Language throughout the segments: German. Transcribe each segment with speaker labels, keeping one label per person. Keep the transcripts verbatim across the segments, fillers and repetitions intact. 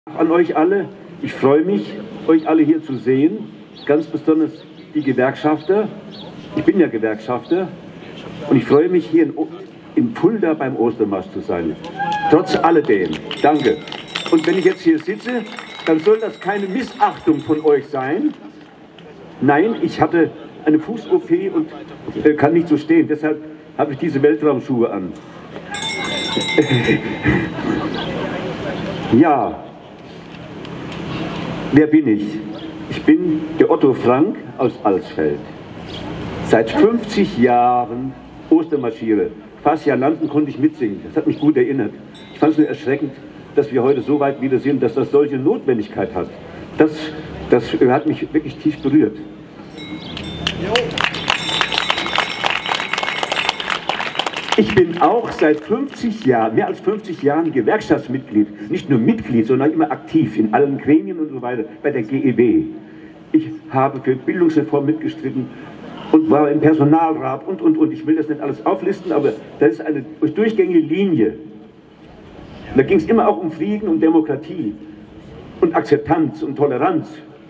Speaker 1: An euch alle, ich freue mich, euch alle hier zu sehen, ganz besonders die Gewerkschafter. Ich bin ja Gewerkschafter und ich freue mich, hier in, in Fulda beim Ostermarsch zu sein. Trotz alledem, danke. Und wenn ich jetzt hier sitze, dann soll das keine Missachtung von euch sein. Nein, ich hatte eine Fuß-O P und äh, kann nicht so stehen, deshalb habe ich diese Weltraumschuhe an. Ja. Wer bin ich? Ich bin der Otto Frank aus Alsfeld. Seit fünfzig Jahren Ostermarschiere. Faszialanten konnte ich mitsingen. Das hat mich gut erinnert. Ich fand es nur erschreckend, dass wir heute so weit wieder sind, dass das solche Notwendigkeit hat. Das, das hat mich wirklich tief berührt. Ich bin auch seit fünfzig Jahren, mehr als fünfzig Jahren Gewerkschaftsmitglied. Nicht nur Mitglied, sondern immer aktiv in allen Gremien und so weiter, bei der G E W. Ich habe für Bildungsreform mitgestritten und war im Personalrat und, und, und. Ich will das nicht alles auflisten, aber das ist eine durchgängige Linie. Und da ging es immer auch um Frieden und Demokratie und Akzeptanz und Toleranz.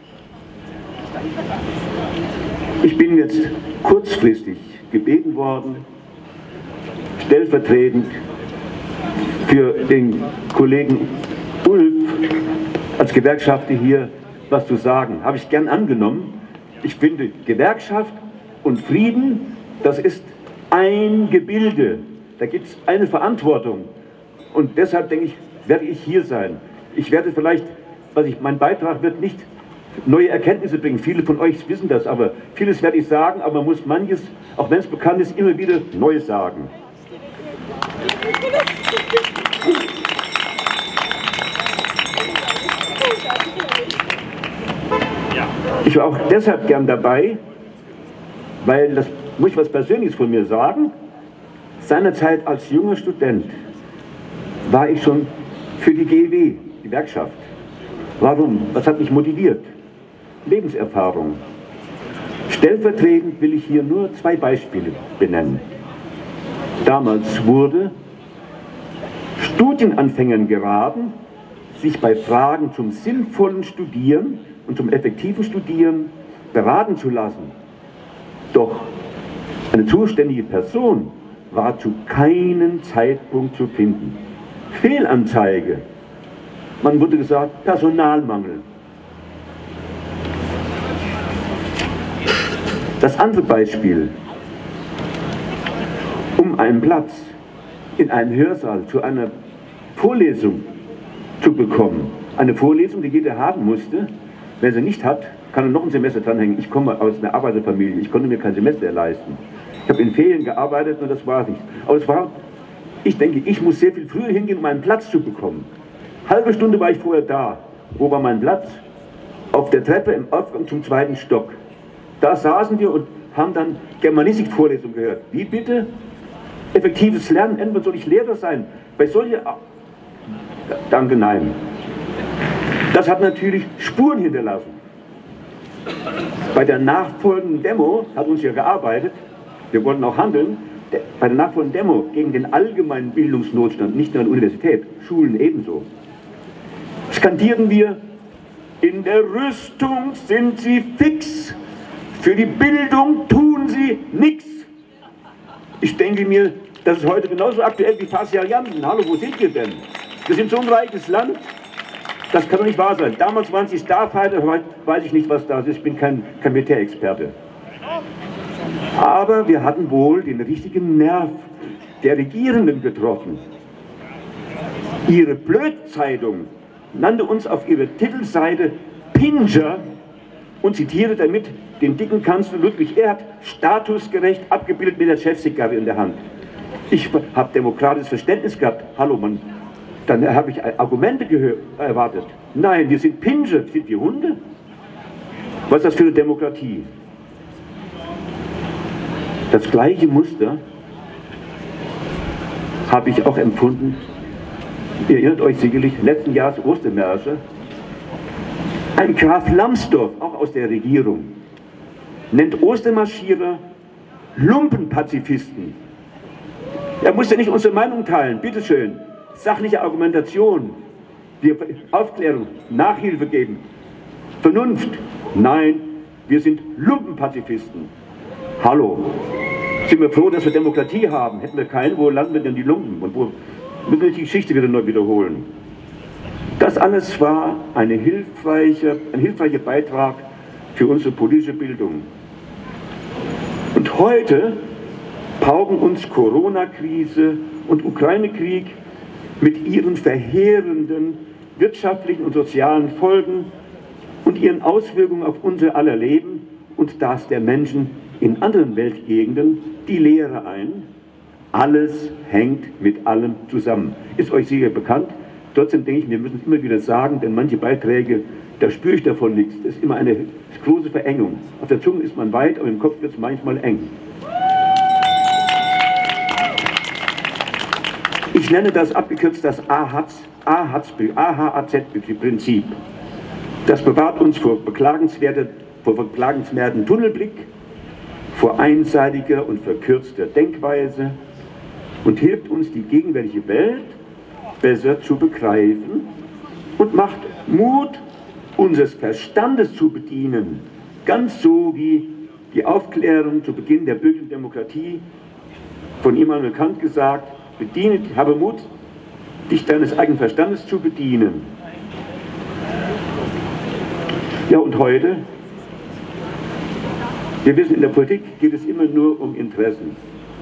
Speaker 1: Ich bin jetzt kurzfristig gebeten worden, stellvertretend für den Kollegen Ulf als Gewerkschafter hier was zu sagen. Habe ich gern angenommen. Ich finde, Gewerkschaft und Frieden, das ist ein Gebilde. Da gibt es eine Verantwortung. Und deshalb denke ich, werde ich hier sein. Ich werde vielleicht, was ich, mein Beitrag wird nicht neue Erkenntnisse bringen. Viele von euch wissen das, aber vieles werde ich sagen, aber man muss manches, auch wenn es bekannt ist, immer wieder neu sagen. Ich war auch deshalb gern dabei, weil, das muss ich was Persönliches von mir sagen, seinerzeit als junger Student war ich schon für die G E W, die Gewerkschaft. Warum? Was hat mich motiviert? Lebenserfahrung. Stellvertretend will ich hier nur zwei Beispiele benennen. Damals wurde Studienanfängern geraten, sich bei Fragen zum sinnvollen Studieren und zum effektiven Studieren beraten zu lassen. Doch eine zuständige Person war zu keinem Zeitpunkt zu finden. Fehlanzeige. Man wurde gesagt, Personalmangel. Das andere Beispiel. Um einen Platz in einem Hörsaal zu einer Vorlesung zu bekommen. Eine Vorlesung, die jeder haben musste. Wer sie nicht hat, kann er noch ein Semester dranhängen. Ich komme aus einer Arbeiterfamilie, ich konnte mir kein Semester leisten. Ich habe in Ferien gearbeitet und das war nicht. Aber es war, ich denke, ich muss sehr viel früher hingehen, um einen Platz zu bekommen. Halbe Stunde war ich vorher da. Wo war mein Platz? Auf der Treppe im Aufgang zum zweiten Stock. Da saßen wir und haben dann Germanistik-Vorlesungen gehört. Wie bitte? Effektives Lernen, entweder soll ich Lehrer sein? Bei solchen... Danke, nein. Das hat natürlich Spuren hinterlassen. Bei der nachfolgenden Demo hat uns ja gearbeitet, wir wollten auch handeln, bei der nachfolgenden Demo gegen den allgemeinen Bildungsnotstand, nicht nur an der Universität, Schulen ebenso, skandierten wir, in der Rüstung sind sie fix, für die Bildung tun sie nichts. Ich denke mir, das ist heute genauso aktuell wie Faszialanten. Hallo, wo sind wir denn? Wir sind so ein reiches Land, das kann doch nicht wahr sein. Damals waren sie Starfighter, heute weiß ich nicht, was das ist, ich bin kein, kein Militärexperte. Aber wir hatten wohl den richtigen Nerv der Regierenden getroffen. Ihre Blödzeitung nannte uns auf ihrer Titelseite Pinscher und zitierte damit den dicken Kanzler Ludwig Erhard, statusgerecht abgebildet mit der Chefzigarre in der Hand. Ich habe demokratisches Verständnis gehabt. Hallo, Mann. Dann habe ich Argumente gehört, erwartet. Nein, wir sind Pinscher, sind wir Hunde? Was ist das für eine Demokratie? Das gleiche Muster habe ich auch empfunden. Ihr erinnert euch sicherlich, letzten Jahres Ostermärsche. Ein Graf Lambsdorff, auch aus der Regierung, nennt Ostermarschierer Lumpenpazifisten. Er muss ja nicht unsere Meinung teilen, bitteschön. Sachliche Argumentation. Wir Aufklärung, Nachhilfe geben. Vernunft. Nein, wir sind Lumpenpazifisten. Hallo. Sind wir froh, dass wir Demokratie haben? Hätten wir keine, wo landen wir denn die Lumpen? Und wo müssen wir die Geschichte wieder neu wiederholen? Das alles war eine hilfreiche, ein hilfreicher Beitrag für unsere politische Bildung. Und heute pauken uns Corona-Krise und Ukraine-Krieg mit ihren verheerenden wirtschaftlichen und sozialen Folgen und ihren Auswirkungen auf unser aller Leben und das der Menschen in anderen Weltgegenden die Lehre ein: Alles hängt mit allem zusammen. Ist euch sicher bekannt? Trotzdem denke ich, wir müssen es immer wieder sagen, denn manche Beiträge, da spüre ich davon nichts. Das ist immer eine große Verengung. Auf der Zunge ist man weit, aber im Kopf wird es manchmal eng. Ich nenne das abgekürzt das A H A Z-Prinzip. Das bewahrt uns vor beklagenswerten, vor beklagenswerten Tunnelblick, vor einseitiger und verkürzter Denkweise und hilft uns, die gegenwärtige Welt besser zu begreifen und macht Mut, unseres Verstandes zu bedienen, ganz so wie die Aufklärung zu Beginn der bürgerlichen Demokratie von Immanuel Kant gesagt: Bediene, habe Mut, dich deines eigenen Verstandes zu bedienen. Ja, und heute, wir wissen, in der Politik geht es immer nur um Interessen.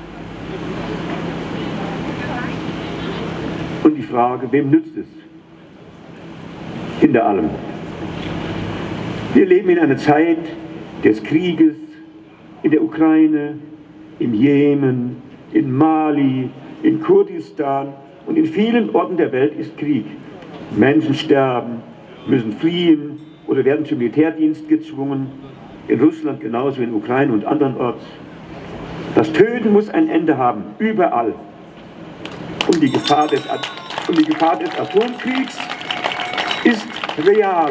Speaker 1: Und die Frage, wem nützt es? Hinter allem. Wir leben in einer Zeit des Krieges in der Ukraine, im Jemen, in Mali, in Kurdistan und in vielen Orten der Welt ist Krieg. Menschen sterben, müssen fliehen oder werden zum Militärdienst gezwungen. In Russland genauso, in Ukraine und andernorts. Das Töten muss ein Ende haben, überall. Und die Gefahr des, und die Gefahr des Atomkriegs ist real.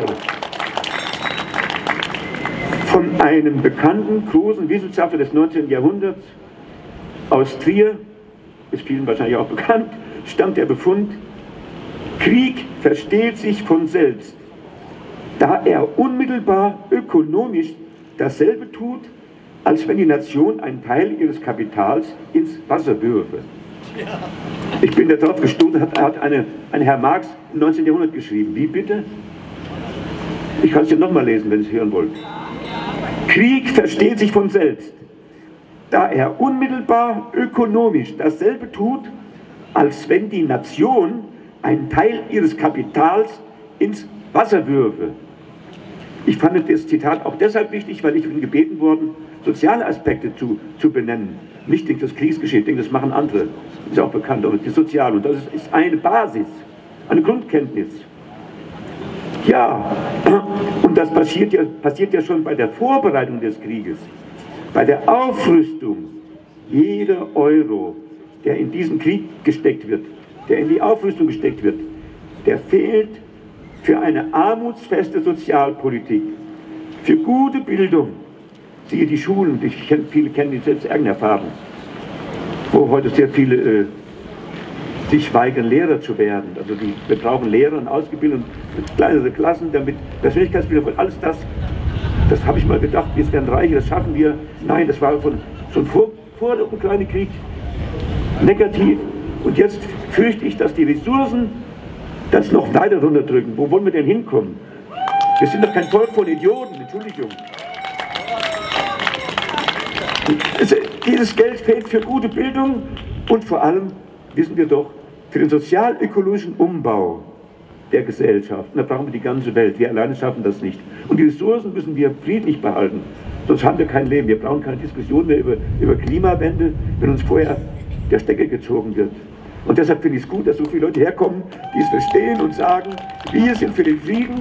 Speaker 1: Von einem bekannten, großen Wissenschaftler des neunzehnten Jahrhunderts aus Trier, ist vielen wahrscheinlich auch bekannt, stammt der Befund: Krieg versteht sich von selbst, da er unmittelbar ökonomisch dasselbe tut, als wenn die Nation einen Teil ihres Kapitals ins Wasser würfe. Ich bin darauf gestoßen, hat, hat eine, ein Herr Marx im neunzehnten Jahrhundert geschrieben. Wie bitte? Ich kann es dir nochmal lesen, wenn Sie es hören wollt. Krieg versteht sich von selbst, da er unmittelbar ökonomisch dasselbe tut, als wenn die Nation einen Teil ihres Kapitals ins Wasser würfe. Ich fand das Zitat auch deshalb wichtig, weil ich bin gebeten worden, soziale Aspekte zu, zu benennen. Nicht das Kriegsgeschehen, ich denke, das machen andere, ist auch bekannt, aber die Soziale. Und das ist, ist eine Basis, eine Grundkenntnis. Ja, und das passiert ja, passiert ja schon bei der Vorbereitung des Krieges, bei der Aufrüstung. Jeder Euro, der in diesen Krieg gesteckt wird, der in die Aufrüstung gesteckt wird, der fehlt für eine armutsfeste Sozialpolitik, für gute Bildung. Siehe die Schulen, ich kenn, viele kennen die selbst eigene Erfahrung, wo heute sehr viele äh, sich weigern, Lehrer zu werden. Also die, wir brauchen Lehrer und Ausgebildung mit kleineren Klassen, damit Persönlichkeitsbildung und alles das, das habe ich mal gedacht, wir werden reicher, das schaffen wir. Nein, das war von, schon vor, vor dem Ukraine-Krieg negativ. Und jetzt fürchte ich, dass die Ressourcen das noch weiter runterdrücken. Wo wollen wir denn hinkommen? Wir sind doch kein Volk von Idioten, Entschuldigung. Es, dieses Geld fehlt für gute Bildung und vor allem, wissen wir doch, für den sozial-ökologischen Umbau der Gesellschaft. Und da brauchen wir die ganze Welt. Wir alleine schaffen das nicht. Und die Ressourcen müssen wir friedlich behalten. Sonst haben wir kein Leben. Wir brauchen keine Diskussion mehr über, über Klimawende, wenn uns vorher der Stecker gezogen wird. Und deshalb finde ich es gut, dass so viele Leute herkommen, die es verstehen und sagen, wir sind für den Frieden.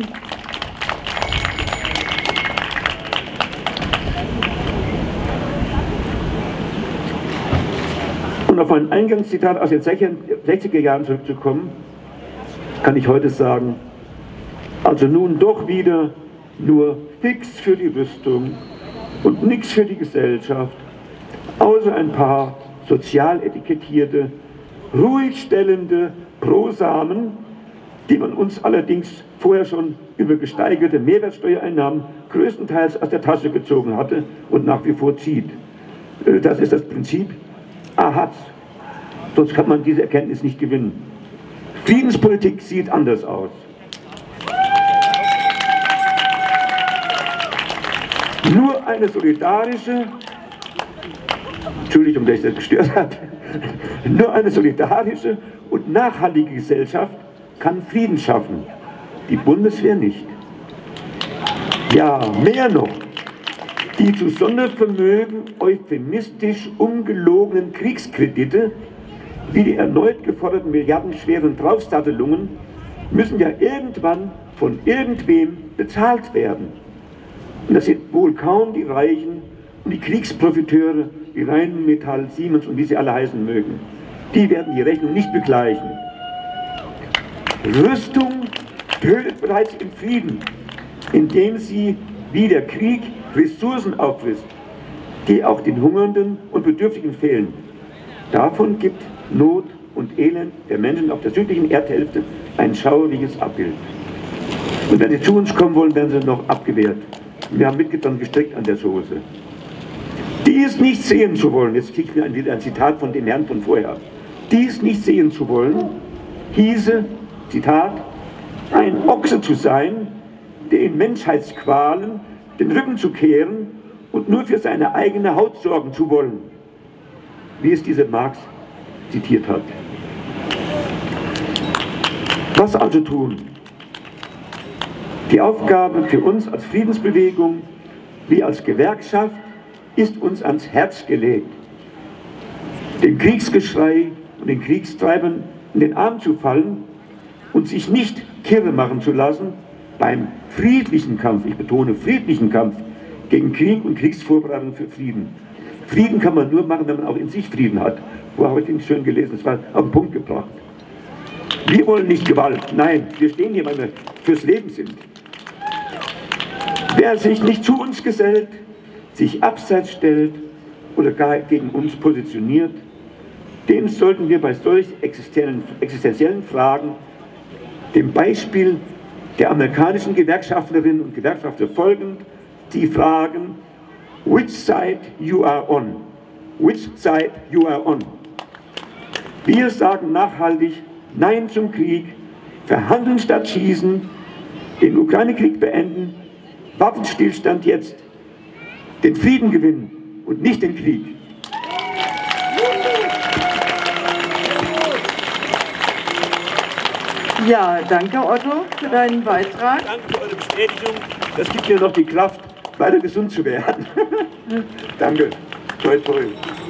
Speaker 1: Und auf ein Eingangszitat aus den sechziger Jahren zurückzukommen, kann ich heute sagen, also nun doch wieder nur fix für die Rüstung und nichts für die Gesellschaft, außer ein paar sozial etikettierte, ruhig stellende Prosamen, die man uns allerdings vorher schon über gesteigerte Mehrwertsteuereinnahmen größtenteils aus der Tasche gezogen hatte und nach wie vor zieht. Das ist das Prinzip Ahatz. Sonst kann man diese Erkenntnis nicht gewinnen. Friedenspolitik sieht anders aus. Nur eine solidarische, Entschuldigung, dass ich das gestört habe, nur eine solidarische und nachhaltige Gesellschaft kann Frieden schaffen. Die Bundeswehr nicht. Ja, mehr noch. Die zu Sondervermögen euphemistisch umgelogenen Kriegskredite, wie die erneut geforderten milliardenschweren Draufsattelungen, müssen ja irgendwann von irgendwem bezahlt werden. Und das sind wohl kaum die Reichen und die Kriegsprofiteure, wie Rheinmetall, Siemens und wie sie alle heißen mögen. Die werden die Rechnung nicht begleichen. Rüstung tötet bereits im Frieden, indem sie, wie der Krieg, Ressourcen auffrisst, die auch den Hungernden und Bedürftigen fehlen. Davon gibt Not und Elend der Menschen auf der südlichen Erdhälfte ein schauerliches Abbild. Und wenn sie zu uns kommen wollen, werden sie noch abgewehrt. Wir haben mitgetan gestrickt an der Soße. Dies nicht sehen zu wollen, jetzt kriege ich mir wieder ein Zitat von dem Herrn von vorher, dies nicht sehen zu wollen, hieße, Zitat, ein Ochse zu sein, der in Menschheitsqualen den Rücken zu kehren und nur für seine eigene Haut sorgen zu wollen, wie es dieser Marx zitiert hat. Was also tun? Die Aufgabe für uns als Friedensbewegung wie als Gewerkschaft ist uns ans Herz gelegt, dem Kriegsgeschrei und den Kriegstreibern in den Arm zu fallen und sich nicht kirre machen zu lassen beim friedlichen Kampf, ich betone friedlichen Kampf, gegen Krieg und Kriegsvorbereitung für Frieden. Frieden kann man nur machen, wenn man auch in sich Frieden hat. Wo habe ich den schön gelesen? Das war auf den Punkt gebracht. Wir wollen nicht Gewalt, nein, wir stehen hier, weil wir fürs Leben sind. Wer sich nicht zu uns gesellt, sich abseits stellt oder gar gegen uns positioniert, dem sollten wir bei solch existenziellen Fragen dem Beispiel der amerikanischen Gewerkschaftlerinnen und Gewerkschafter folgend die fragen, which side you are on? Which side you are on? Wir sagen nachhaltig Nein zum Krieg, verhandeln statt schießen, den Ukraine-Krieg beenden, Waffenstillstand jetzt, den Frieden gewinnen und nicht den Krieg.
Speaker 2: Ja, danke Otto für deinen Beitrag.
Speaker 1: Danke für eure Bestätigung. Das gibt mir noch die Kraft, weiter gesund zu werden. Danke. Toi, toi.